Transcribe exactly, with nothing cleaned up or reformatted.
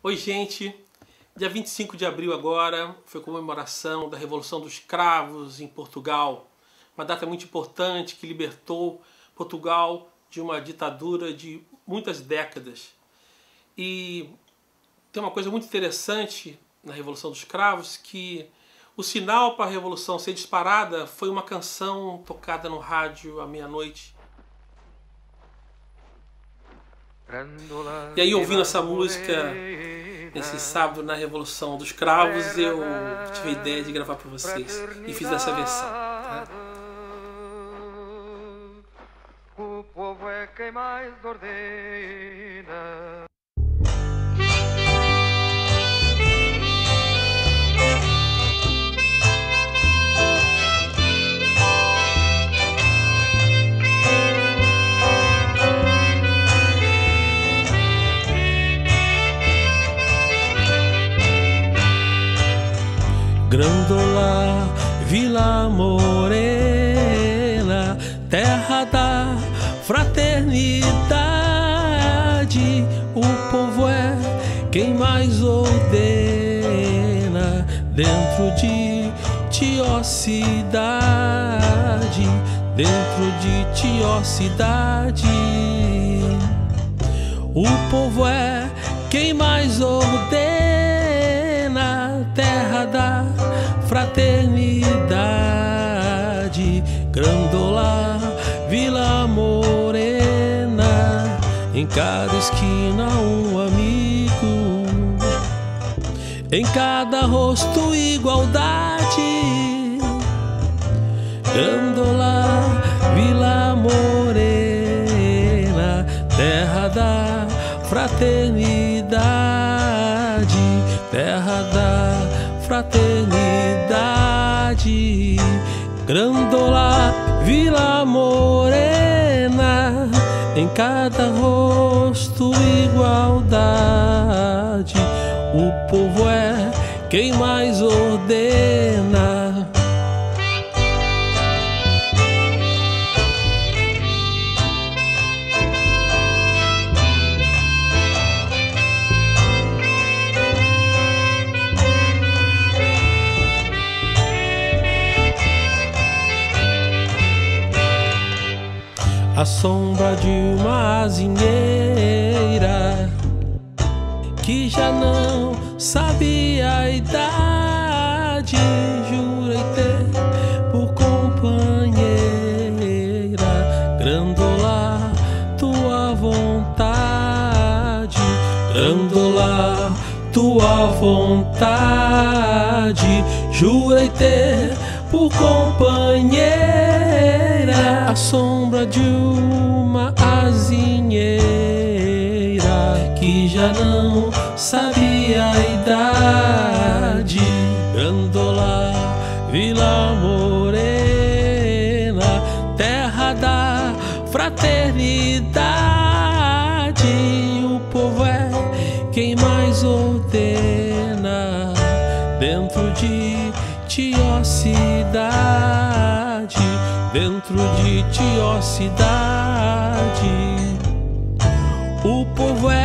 Oi, gente! Dia vinte e cinco de abril agora foi a comemoração da Revolução dos Cravos em Portugal. Uma data muito importante que libertou Portugal de uma ditadura de muitas décadas. E tem uma coisa muito interessante na Revolução dos Cravos, que o sinal para a Revolução ser disparada foi uma canção tocada no rádio à meia-noite. E aí, ouvindo essa música nesse sábado na Revolução dos Cravos, eu tive a ideia de gravar para vocês e fiz essa versão. Tá? O povo é quem mais ordena. Grândola, Vila Morena, terra da fraternidade. O povo é quem mais ordena dentro de Tiocidade, dentro de Tiocidade. O povo é quem mais ordena, terra da fraternidade. Grândola, Vila Morena, em cada esquina um amigo, em cada rosto igualdade. Grândola, Vila Morena, terra da fraternidade, terra da fraternidade. Grândola, Vila Morena, em cada rosto igualdade. O povo é quem mais ordena. A sombra de uma azinheira que já não sabia a idade, jurei ter por companheira. Grândola, tua vontade, grândola, tua vontade, jurei ter por companheira. A sombra de uma azinheira que já não sabia a idade. Grândola, Vila Morena, terra da fraternidade. O povo é quem mais ordena dentro de Tiocidade, dentro de Tiocidade. O povo é